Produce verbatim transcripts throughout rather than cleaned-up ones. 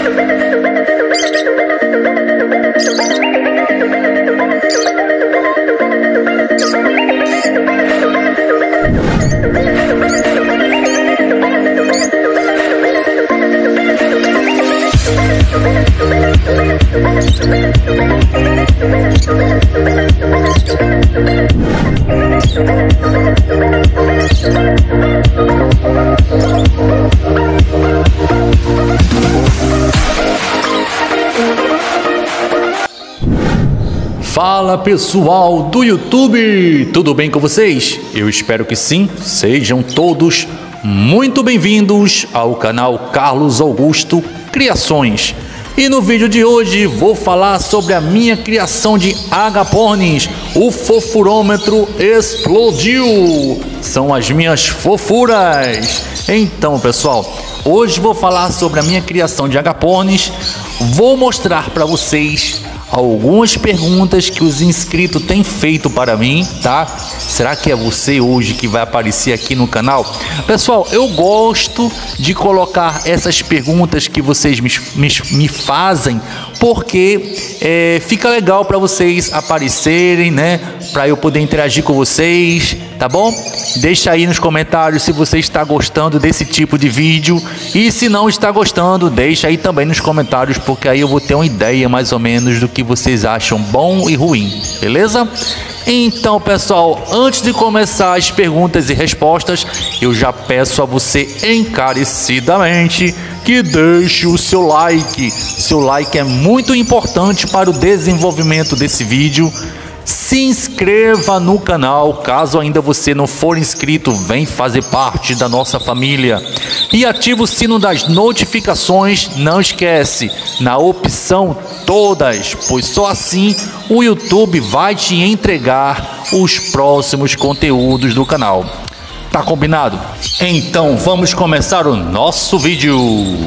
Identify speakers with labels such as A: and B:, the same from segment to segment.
A: Fala pessoal do YouTube, tudo bem com vocês? Eu espero que sim, sejam todos muito bem-vindos ao canal Carlos Augusto Criações. E no vídeo de hoje vou falar sobre a minha criação de agapornis. O fofurômetro explodiu! São as minhas fofuras! Então pessoal, hoje vou falar sobre a minha criação de agapornis. Vou mostrar para vocês algumas perguntas que os inscritos têm feito para mim, tá? Será que é você hoje que vai aparecer aqui no canal? Pessoal, eu gosto de colocar essas perguntas que vocês me, me, me fazem, porque é, fica legal para vocês aparecerem, né? Para eu poder interagir com vocês, tá bom? Deixa aí nos comentários se você está gostando desse tipo de vídeo, e se não está gostando, deixa aí também nos comentários, porque aí eu vou ter uma ideia mais ou menos do que vocês acham bom e ruim, beleza? Então pessoal, antes de começar as perguntas e respostas, eu já peço a você encarecidamente que deixe o seu like. Seu like é muito importante para o desenvolvimento desse vídeo. Se inscreva no canal, caso ainda você não for inscrito, vem fazer parte da nossa família. E ativa o sino das notificações, não esquece, na opção todas, pois só assim o YouTube vai te entregar os próximos conteúdos do canal. Tá combinado? Então vamos começar o nosso vídeo.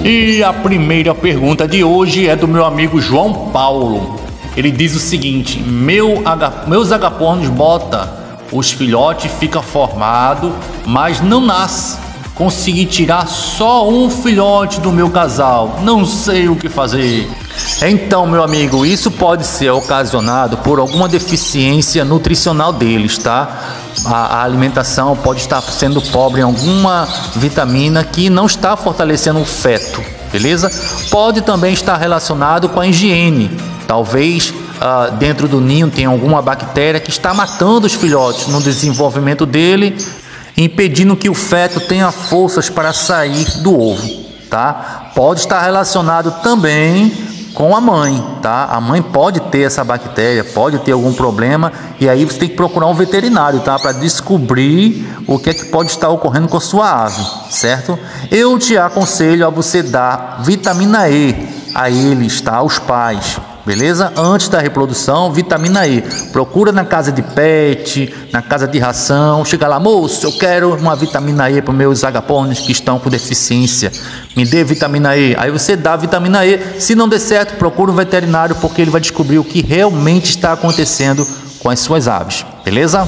A: E a primeira pergunta de hoje é do meu amigo João Paulo. Ele diz o seguinte: Meu, meus agapornis bota os filhotes, fica formado, mas não nasce. Consegui tirar só um filhote do meu casal, não sei o que fazer. Então, meu amigo, isso pode ser ocasionado por alguma deficiência nutricional deles, tá? A, a alimentação pode estar sendo pobre em alguma vitamina que não está fortalecendo o feto, beleza? Pode também estar relacionado com a higiene. Talvez uh, dentro do ninho tenha alguma bactéria que está matando os filhotes no desenvolvimento dele, impedindo que o feto tenha forças para sair do ovo, tá? Pode estar relacionado também com a mãe, tá? A mãe pode ter essa bactéria, pode ter algum problema, e aí você tem que procurar um veterinário, tá? Para descobrir o que é que pode estar ocorrendo com a sua ave, certo? Eu te aconselho a você dar vitamina E a eles, tá? Aos pais. Beleza? Antes da reprodução, vitamina E. Procura na casa de pet, na casa de ração. Chega lá, moço, eu quero uma vitamina E para os meus agapornis que estão com deficiência. Me dê vitamina E. Aí você dá a vitamina E. Se não der certo, procura um veterinário, porque ele vai descobrir o que realmente está acontecendo com as suas aves. Beleza?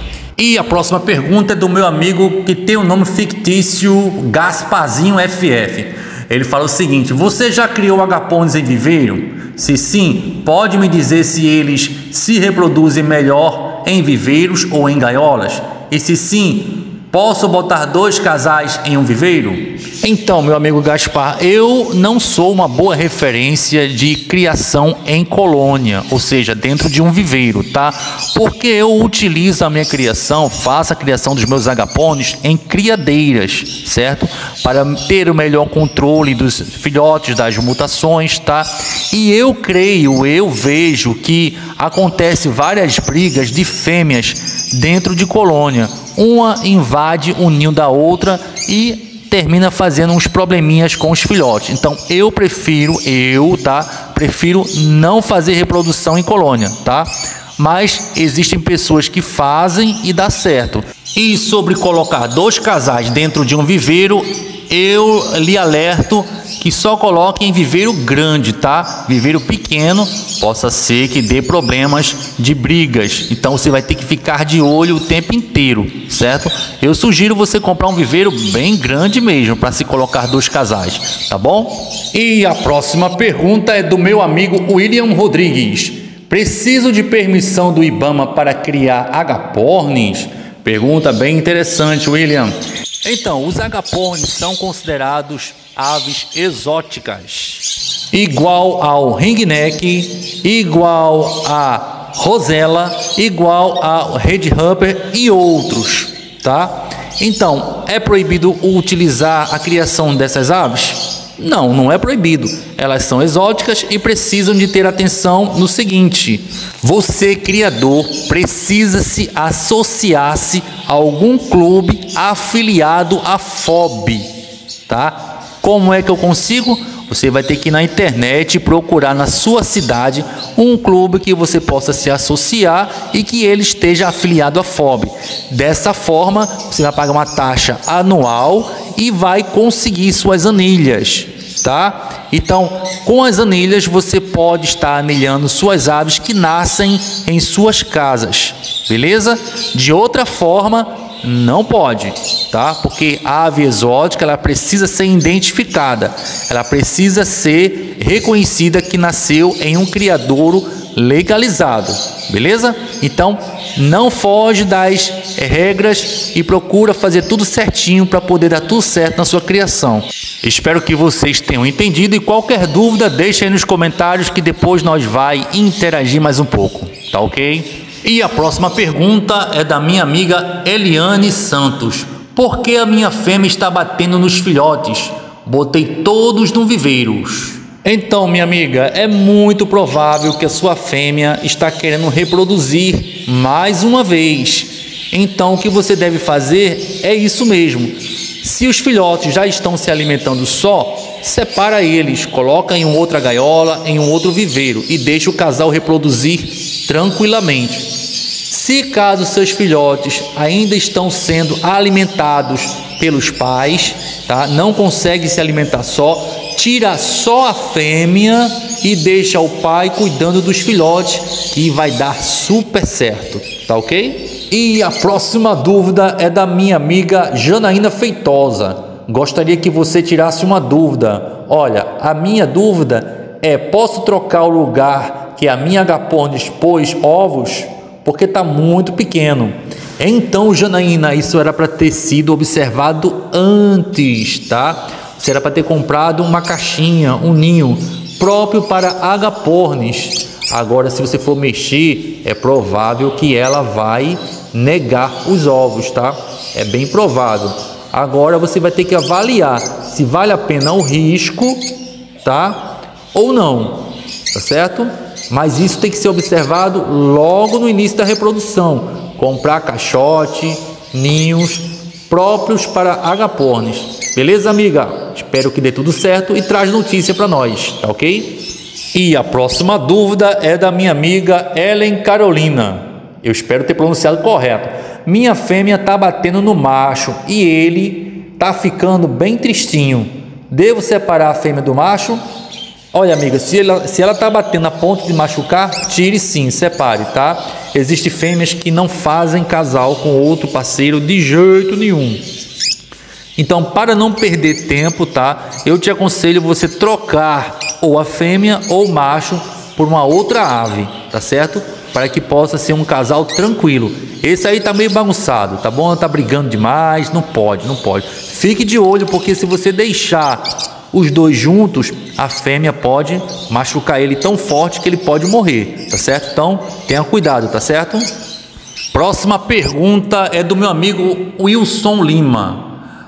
A: E a próxima pergunta é do meu amigo que tem o nome fictício Gasparzinho F F. Ele fala o seguinte: você já criou agapornis em viveiro? Se sim, pode me dizer se eles se reproduzem melhor em viveiros ou em gaiolas? E se sim, posso botar dois casais em um viveiro? Então, meu amigo Gaspar, eu não sou uma boa referência de criação em colônia, ou seja, dentro de um viveiro, tá? Porque eu utilizo a minha criação, faço a criação dos meus agapornis em criadeiras, certo? Para ter o melhor controle dos filhotes, das mutações, tá? E eu creio, eu vejo que acontece várias brigas de fêmeas dentro de colônia. Uma invade o ninho da outra e termina fazendo uns probleminhas com os filhotes. Então eu prefiro, eu, tá? Prefiro não fazer reprodução em colônia, tá? Mas existem pessoas que fazem e dá certo. E sobre colocar dois casais dentro de um viveiro, eu lhe alerto que só coloque em viveiro grande, tá? Viveiro pequeno possa ser que dê problemas de brigas. Então você vai ter que ficar de olho o tempo inteiro, certo? Eu sugiro você comprar um viveiro bem grande mesmo para se colocar dois casais, tá bom? E a próxima pergunta é do meu amigo William Rodrigues. Preciso de permissão do IBAMA para criar agapornis? Pergunta bem interessante, William. Então, os agapornis são considerados aves exóticas, igual ao ringneck, igual a rosella, igual ao redhopper e outros, tá? Então, é proibido utilizar a criação dessas aves? Não, não é proibido. Elas são exóticas e precisam de ter atenção no seguinte: você, criador, precisa se associar-se a algum clube afiliado à F O B, tá? Como é que eu consigo? Você vai ter que ir na internet e procurar na sua cidade um clube que você possa se associar e que ele esteja afiliado à F O B. Dessa forma, você vai pagar uma taxa anual e vai conseguir suas anilhas, tá? Então, com as anilhas você pode estar anilhando suas aves que nascem em suas casas, beleza? De outra forma, não pode, tá? Porque a ave exótica, ela precisa ser identificada, ela precisa ser reconhecida que nasceu em um criadouro legalizado, beleza? Então, não foge das regras e procura fazer tudo certinho para poder dar tudo certo na sua criação. Espero que vocês tenham entendido e qualquer dúvida deixe aí nos comentários que depois nós vai interagir mais um pouco, tá ok? E a próxima pergunta é da minha amiga Eliane Santos. Por que a minha fêmea está batendo nos filhotes? Botei todos no viveiro. Então, minha amiga, é muito provável que a sua fêmea está querendo reproduzir mais uma vez. Então, o que você deve fazer é isso mesmo. Se os filhotes já estão se alimentando só, separa eles, coloca em uma outra gaiola, em um outro viveiro e deixa o casal reproduzir tranquilamente. Se caso seus filhotes ainda estão sendo alimentados pelos pais, tá? Não consegue se alimentar só, tira só a fêmea e deixa o pai cuidando dos filhotes, que vai dar super certo, tá ok? E a próxima dúvida é da minha amiga Janaína Feitosa. Gostaria que você tirasse uma dúvida. Olha, a minha dúvida é: posso trocar o lugar que a minha agapornis pôs ovos? Porque está muito pequeno. Então, Janaína, isso era para ter sido observado antes, tá? Você era para ter comprado uma caixinha, um ninho próprio para agapornis. Agora, se você for mexer, é provável que ela vai negar os ovos, tá? É bem provável. Agora você vai ter que avaliar se vale a pena o risco, tá? Ou não, tá certo? Mas isso tem que ser observado logo no início da reprodução. Comprar caixote, ninhos próprios para agapornis. Beleza, amiga? Espero que dê tudo certo e traz notícia para nós, tá ok? E a próxima dúvida é da minha amiga Ellen Carolina. Eu espero ter pronunciado correto. Minha fêmea tá batendo no macho e ele tá ficando bem tristinho. Devo separar a fêmea do macho? Olha, amiga, se ela se ela tá batendo a ponto de machucar, tire sim, separe, tá? Existem fêmeas que não fazem casal com outro parceiro de jeito nenhum. Então, para não perder tempo, tá? Eu te aconselho você trocar ou a fêmea ou o macho por uma outra ave, tá certo? Para que possa ser um casal tranquilo. Esse aí tá meio bagunçado, tá bom? Tá brigando demais, não pode, não pode. Fique de olho, porque se você deixar os dois juntos, a fêmea pode machucar ele tão forte que ele pode morrer, tá certo? Então, tenha cuidado, tá certo? Próxima pergunta é do meu amigo Wilson Lima.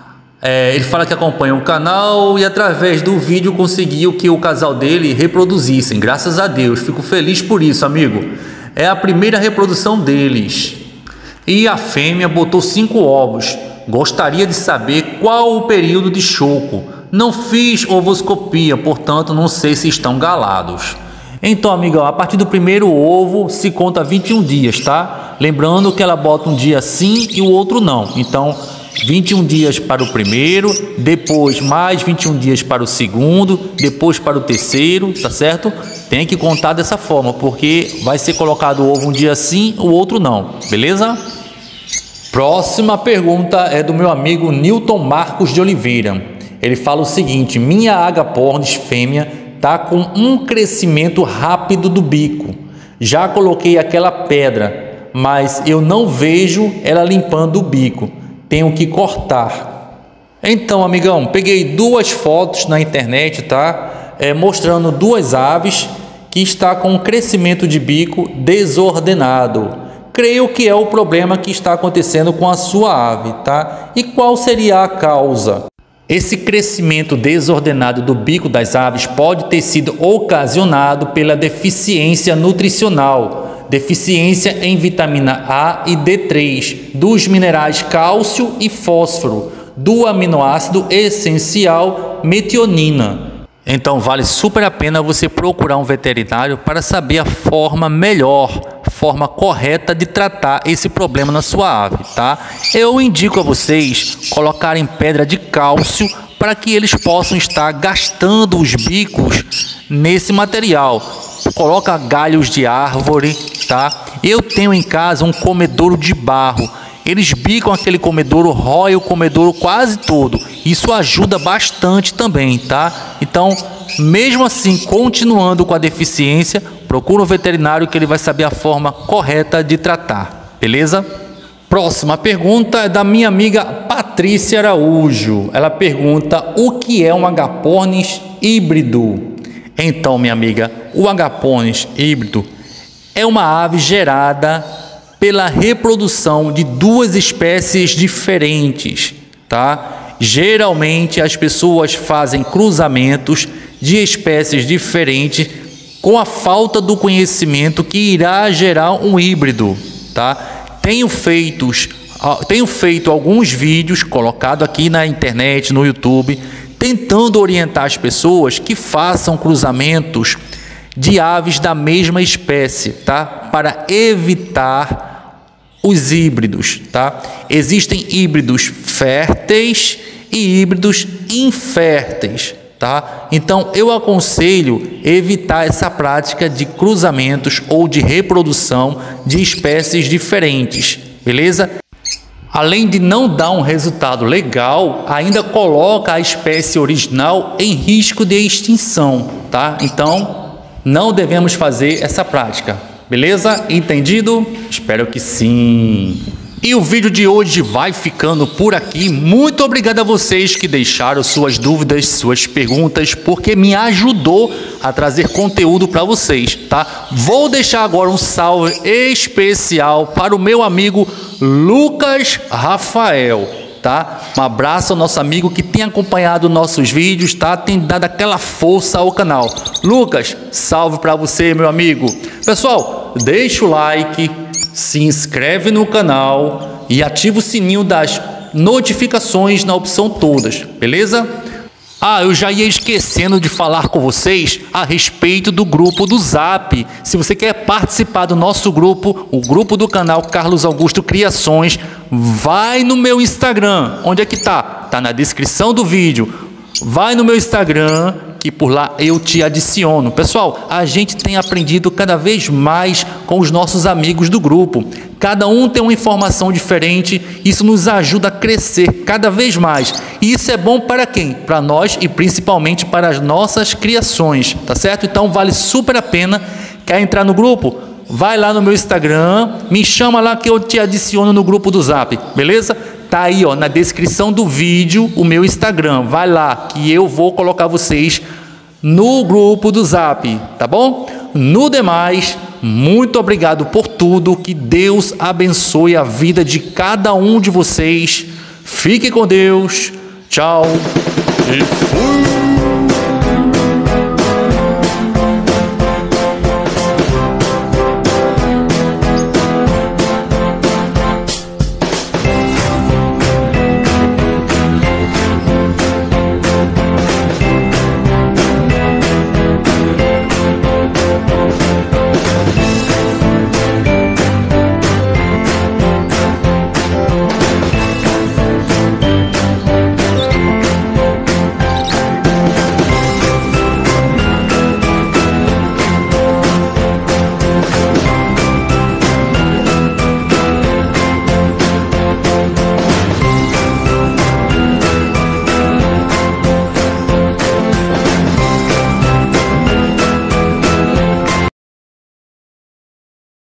A: É, ele fala que acompanha o canal e através do vídeo conseguiu que o casal dele reproduzissem. Graças a Deus, fico feliz por isso, amigo. É a primeira reprodução deles. E a fêmea botou cinco ovos. Gostaria de saber qual o período de choco. Não fiz ovoscopia, portanto não sei se estão galados. Então, amigão, a partir do primeiro ovo se conta vinte e um dias, tá? tá? Lembrando que ela bota um dia sim e o outro não. Então, vinte e um dias para o primeiro, depois mais vinte e um dias para o segundo, depois para o terceiro, tá certo? Tem que contar dessa forma, porque vai ser colocado o ovo um dia sim, o outro não, beleza? Próxima pergunta é do meu amigo Newton Marcos de Oliveira. Ele fala o seguinte: minha agapornis fêmea tá com um crescimento rápido do bico. Já coloquei aquela pedra, mas eu não vejo ela limpando o bico. Tenho que cortar. Então, amigão, peguei duas fotos na internet, tá? É, mostrando duas aves que está com um crescimento de bico desordenado. Creio que é o problema que está acontecendo com a sua ave, tá? E qual seria a causa? Esse crescimento desordenado do bico das aves pode ter sido ocasionado pela deficiência nutricional. Deficiência em vitamina A e D três, dos minerais cálcio e fósforo, do aminoácido essencial metionina. Então vale super a pena você procurar um veterinário para saber a forma melhor, forma correta de tratar esse problema na sua ave, tá? Eu indico a vocês colocarem pedra de cálcio para que eles possam estar gastando os bicos nesse material. Coloca galhos de árvore, tá? Eu tenho em casa um comedouro de barro. Eles bicam aquele comedouro, rói o comedouro quase todo. Isso ajuda bastante também, tá? Então, mesmo assim, continuando com a deficiência, procura um veterinário que ele vai saber a forma correta de tratar, beleza? Próxima pergunta é da minha amiga Patrícia Araújo. Ela pergunta: o que é um agapornis híbrido? Então, minha amiga, o agapornis híbrido é uma ave gerada pela reprodução de duas espécies diferentes, tá? Geralmente as pessoas fazem cruzamentos de espécies diferentes com a falta do conhecimento que irá gerar um híbrido, tá? Tenho feito, tenho feito alguns vídeos colocados aqui na internet, no YouTube, tentando orientar as pessoas que façam cruzamentos de aves da mesma espécie, tá? Para evitar os híbridos, tá? Existem híbridos férteis e híbridos inférteis, tá? Então eu aconselho evitar essa prática de cruzamentos ou de reprodução de espécies diferentes, beleza? Além de não dar um resultado legal, ainda coloca a espécie original em risco de extinção, tá? Então não devemos fazer essa prática, beleza? Entendido? Espero que sim. E o vídeo de hoje vai ficando por aqui. Muito obrigado a vocês que deixaram suas dúvidas, suas perguntas, porque me ajudou a trazer conteúdo para vocês, tá? Vou deixar agora um salve especial para o meu amigo Lucas Rafael, tá? Um abraço ao nosso amigo que tem acompanhado nossos vídeos, tá? Tem dado aquela força ao canal. Lucas, salve para você, meu amigo. Pessoal, deixa o like, se inscreve no canal e ativa o sininho das notificações na opção todas, beleza? Ah, eu já ia esquecendo de falar com vocês a respeito do grupo do Zap. Se você quer participar do nosso grupo, o grupo do canal Carlos Augusto Criações, vai no meu Instagram. Onde é que tá? Tá na descrição do vídeo. Vai no meu Instagram, que por lá eu te adiciono. Pessoal, a gente tem aprendido cada vez mais com os nossos amigos do grupo. Cada um tem uma informação diferente, isso nos ajuda a crescer cada vez mais. E isso é bom para quem? Para nós e principalmente para as nossas criações, tá certo? Então vale super a pena. Quer entrar no grupo? Vai lá no meu Instagram, me chama lá que eu te adiciono no grupo do Zap, beleza? Tá aí, ó, na descrição do vídeo o meu Instagram. Vai lá que eu vou colocar vocês no grupo do Zap, tá bom? No demais, muito obrigado por tudo. Que Deus abençoe a vida de cada um de vocês. Fique com Deus. Tchau e fui!